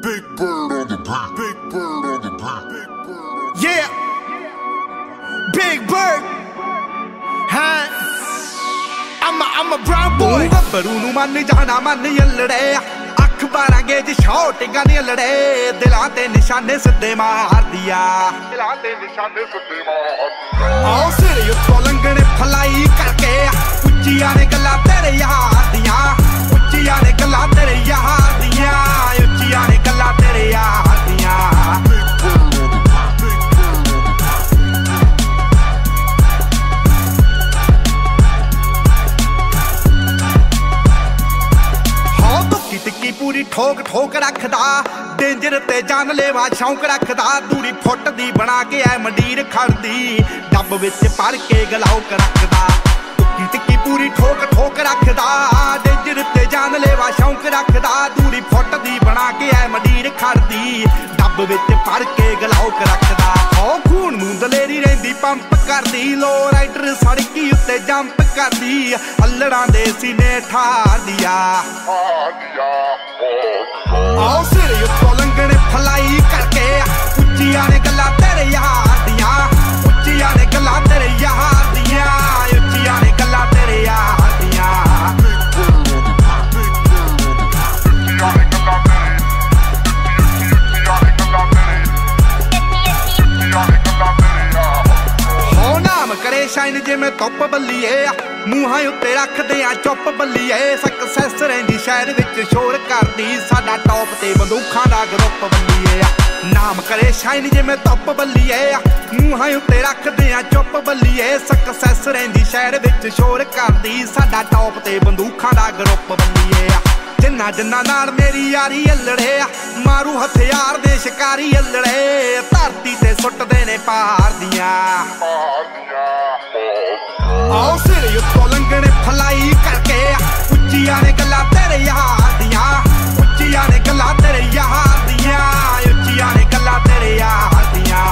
Big bird on the beat. Big bird on the beat. Big bird. Yeah. Big bird. Huh? I'm a brown boy. ਗੱਭਰੂ ਨੂੰ ਮੰਨ ਜਾਣਾ ਮੰਨ ਯੱਲੜੇ ਅਖਬਾਰਾਂ gauge ਸ਼ੌਟਿੰਗਾਂ ਦੀਆਂ ਲੜੇ ਦਿਲਾਂ ਤੇ ਨਿਸ਼ਾਨੇ ਸਿੱਧੇ ਮਾਰਦੀ ਆ ਦਿਲਾਂ ਤੇ ਨਿਸ਼ਾਨੇ ਸਿੱਧੇ ਮਾਰਦੀ ਆਓ ਸਿਰੇ ਉੱਤੋਂ ਲੰਘਣੇ ਫਲਾਈ ਕਰਕੇ ਉੱਚੀਆਂ ਨੇ ਗੱਲਾਂ ਤੇਰੇ ਯਾਰ ਦੀਆਂ ਉੱਚੀਆਂ ਨੇ ਗੱਲਾਂ ਤੇਰੇ ਯਾਰ ਦੀਆਂ ਉੱਚੀਆਂ ਨੇ ਗੱਲਾਂ ਤੇਰੇ ਯਾਰ ਦੀਆਂ ਟਿੱਕੀ ਪੂਰੀ ਠੋਕ ਠੋਕ ਰੱਖਦਾ ਡੇਂਜਰ ਤੇ ਜਾਨਲੇਵਾ ਸ਼ੌਂਕ ਰੱਖਦਾ ਦੂਰੀ ਫੁੱਟ ਦੀ ਬਣਾ ਕੇ ਐ ਮੰਡੀਰ ਖੜਦੀ ਡੱਬ ਵਿੱਚ ਭਰ ਕੇ ਗਲਾਉਕ ਰੱਖਦਾ ਟਿੱਕੀ ਪੂਰੀ ਠੋਕ ਠੋਕ ਰੱਖਦਾ ਡੇਂਜਰ ਤੇ ਜਾਨਲੇਵਾ ਸ਼ੌਂਕ ਰੱਖਦਾ ਦੂਰੀ ਫੁੱਟ ਦੀ ਬਣਾ ਕੇ ਐ ਮੰਡੀਰ ਖੜਦੀ ਡੱਬ ਵਿੱਚ ਭਰ ਕੇ ਗਲਾਉਕ ਰੱਖਦਾ ਓ ਖੂਨ ਨੂੰ ਦਲੇਰੀ ਰਹਿੰਦੀ ਪੰਪ ਕਰਦੀ ਲੋ ਰਾਈਡਰ ਸੜਕੀ ਉੱਤੇ ਜੰਪ ਕਰਦੀ ਅੱਲੜਾਂ ਦੇ ਸੀਨੇ ਠਾਰਦੀ ਆ ਆਓ ਸਿਰੇ ਉੱਤੋਂ ਲੰਘਣੇ ਫਲਾਈ ਕਰਕੇ ਉੱਚੀਆਂ ਨੇ ਗੱਲਾਂ ਤੇਰੇ ਯਾਰ ਦੀਆਂ ਉੱਚੀਆਂ ਨੇ ਗੱਲਾਂ ਤੇਰੇ ਯਾਰ ਦੀਆਂ ਉੱਚੀਆਂ ਨੇ ਗੱਲਾਂ ਤੇਰੇ ਯਾਰ ਦੀਆਂ ਹੋ ਨਾਮ ਕਰੇ ਸ਼ਾਈਨ ਜਿਵੇਂ ਧੁੱਪ ਬੱਲੀਏ ਮੂੰਹਾਂ ਉੱਤੇ ਰੱਖਦੇ ਆ ਚੁੱਪ ਬੱਲੀਏ ਸਕਸੈਸ ਰਹਿੰਦੀ ਸ਼ਹਿਰ ਵਿੱਚ ਸ਼ੋਰ ਕਰਦੀ ਸਾਡਾ ਟੌਪ ਤੇ ਬੰਦੂਖਾਂ ਦਾ ਗਰੁੱਪ ਬੱਲੀਏ ਨਾਮ ਕਰੇ ਸ਼ਾਈਨ ਜਿਵੇਂ ਧੁੱਪ ਬੱਲੀਏ ਮੂੰਹਾਂ ਉੱਤੇ ਰੱਖਦੇ ਆ ਚੁੱਪ ਬੱਲੀਏ ਸਕਸੈਸ ਰਹਿੰਦੀ ਸ਼ਹਿਰ ਵਿੱਚ ਸ਼ੋਰ ਕਰਦੀ ਸਾਡਾ ਟੌਪ ਤੇ ਬੰਦੂਖਾਂ ਦਾ ਗਰੁੱਪ ਬੱਲੀਏ ਜਿੰਨਾ ਜਿੰਨਾ ਨਾਲ ਮੇਰੀ ਯਾਰੀ ਅੱਲੜੇ ਮਾਰੂ ਹਥਿਆਰ ਦੇ ਸ਼ਿਕਾਰੀ ਅੱਲੜੇ ਧਰਤੀ ਤੇ ਸੁੱਟਦੇ ਨੇ ਪਹਾੜ ਦੀਆਂ ਆਓ ਸਿਰੇ ਉੱਤੋਂ ਲੰਘਣੇ ਫਲਾਈ ਕਰਕੇ ਉੱਚੀਆਂ ਨੇ ਗੱਲਾਂ ਤੇਰੇ ਯਾਰ ਦੀਆਂ ਉੱਚੀਆਂ ਨੇ ਗੱਲਾਂ ਤੇਰੇ ਯਾਰ ਦੀਆਂ ਉੱਚੀਆਂ ਨੇ ਗੱਲਾਂ ਤੇਰੇ ਯਾਰ ਦੀਆਂ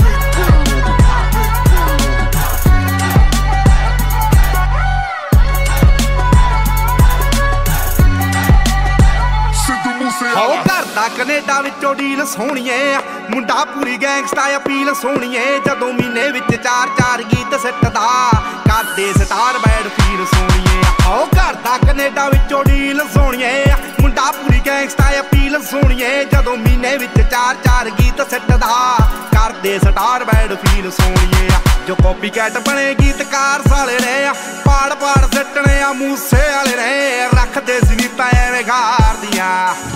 ਹੋ ਕਰਦਾ ਕੈਨੇਡਾ ਵਿੱਚੋਂ ਡੀਲ ਸੋਹਣੀਏ ਮੁੰਡਾ ਪੂਰੀ ਗੈਂਗਸਟਾ ਅਪੀਲ ਸੋਹਣੀਏ ਜਦੋਂ ਮਹੀਨੇ ਵਿੱਚ 4-4 ਗੀਤ ਸਿੱਟਦਾ ਕਰਦੇ ਸਟਾਰ ਬੈਡ ਫੀਲ ਸੋਹਣੀਏ ਹੋ ਕਰਦਾ ਕੈਨੇਡਾ ਵਿੱਚੋਂ ਡੀਲ ਸੋਹਣੀਏ ਮੁੰਡਾ ਪੂਰੀ ਗੈਂਗਸਟਾ ਅਪੀਲ ਸੋਹਣੀਏ ਜਦੋਂ ਮਹੀਨੇ ਵਿੱਚ 4-4 ਗੀਤ ਸਿੱਟਦਾ ਕਰਦੇ ਸਟਾਰ ਬੈਡ ਫੀਲ ਸੋਹਣੀਏ ਜੋ ਕਾਪੀ ਕੈਟ ਬਣੇ ਗੀਤਕਾਰ ਸਾਲੇ ਨੇ ਪਾੜ ਪਾੜ ਸਿੱਟਣੇ ਆ ਮੂਸੇ ਵਾਲੇ ਨੇ ਰੱਖਦੇ ਸੀ ਨੀ ਤਾਂ ਐਵੇਂ ਗਾਰਦੀਆਂ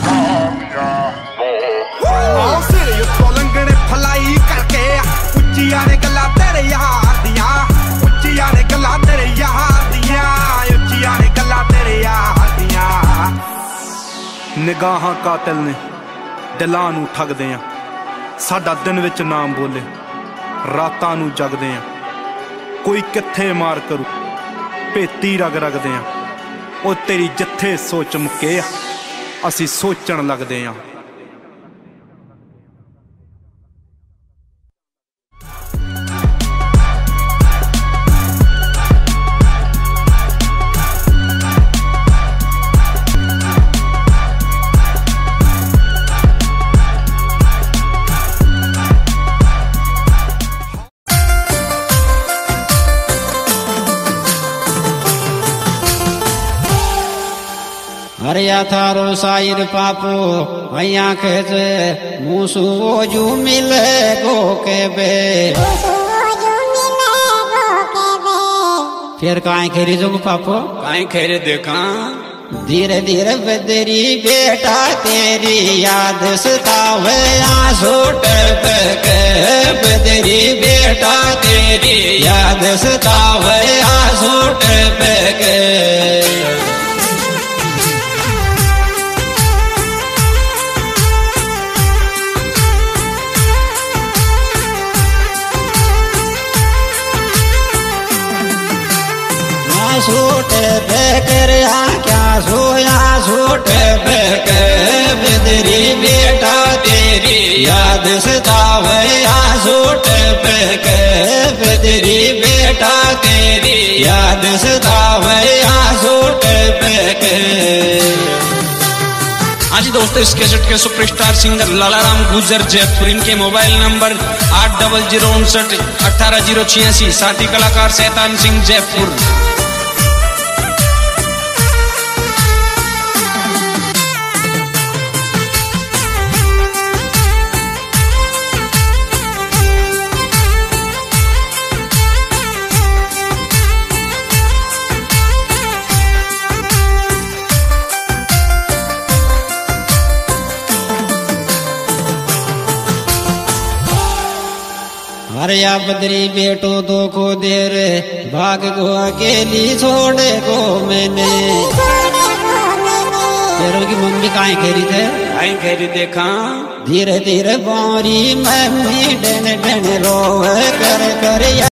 ਆਓ ਸਿਰੇ ਉੱਤੋਂ ਲੰਘਣੇ ਫਲਾਈ ਕਰਕੇ ਉੱਚੀਆਂ ਨੇ ਗੱਲਾਂ ਤੇਰੇ ਯਾਰ ਦੀਆਂ ਉੱਚੀਆਂ ਨੇ ਗੱਲਾਂ ਤੇਰੇ ਯਾਰ ਦੀਆਂ ਉੱਚੀਆਂ ਨੇ ਗੱਲਾਂ ਤੇਰੇ ਯਾਰ ਦੀਆਂ ਨਿਗਾਹਾਂ ਕਾਤਲ ਨੇ ਦਿਲਾਂ ਨੂੰ ਠੱਗਦੇ ਆ ਸਾਡਾ ਦਿਨ ਵਿੱਚ ਨਾਮ ਬੋਲੇ ਰਾਤਾਂ ਨੂੰ ਜਗਦੇ ਆ ਕੋਈ ਕਿੱਥੇ ਮਾਰ ਕਰੂ ਭੇਤੀ ਰਗ ਰਗਦੇ ਆ ਉਹ ਤੇਰੀ ਜਿੱਥੇ ਸੋਚ ਮੁੱਕੇ ਆ ਅਸੀਂ ਸੋਚਣ ਲੱਗਦੇ ਆ हरिया थारो साइर पापो भैया खेचे मूसू ओजू मिले गो के बे फिर काई खेरी जोग पापो काई खेरे देखा धीरे धीरे बदरी बेटा तेरी याद सतावे आंसू टपके बदरी बेटा तेरी याद सतावे आंसू टपके सूट बेकर क्या सोया सूट बेकर बदरी बेटा तेरी याद सतावे सूट बेकर बदरी बेटा तेरी याद सतावे सूट बेकर हाँ जी दोस्तों, इस कैसेट के सुपरस्टार सिंगर लालाराम गुजर जयपुर, इनके मोबाइल नंबर 8059188086, साथी कलाकार शैतान सिंह जयपुर। हरिया बदरी बेटो दो को देर भाग को अकेली छोड़े को मैंने। तेरों की मम्मी काहे खेरी थे? काहे खेरी देखा? धीरे धीरे बारी मम्मी डन डन रोवे कर कर।